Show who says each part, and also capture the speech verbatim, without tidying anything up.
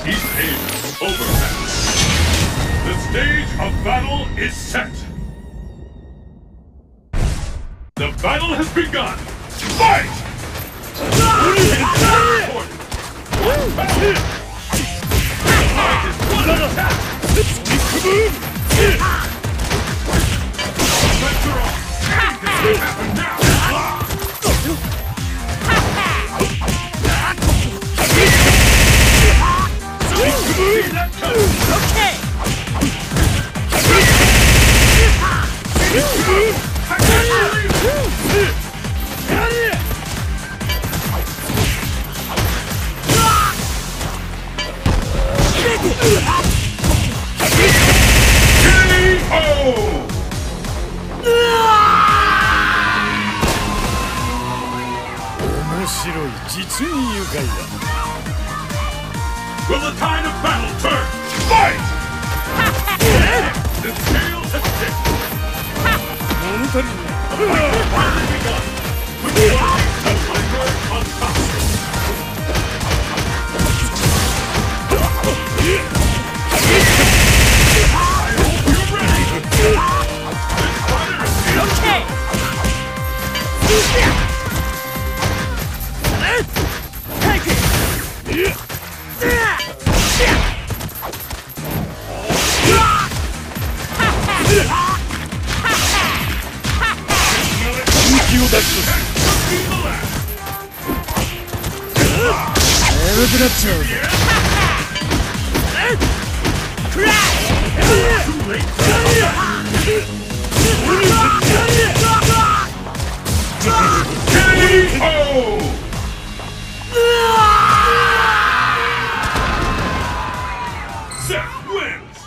Speaker 1: He's aimed overmatched. The stage of battle is set. The battle has begun. Fight! Fight is one attack. Pressure on. Anything can happen now.
Speaker 2: Okay.
Speaker 1: Will the tide of battle turn? Fight! The scale has tipped. The fight has finally begun. With the viper on top. I hope you're ready. This fighter is
Speaker 2: Okay. Take it.
Speaker 1: Seth wins!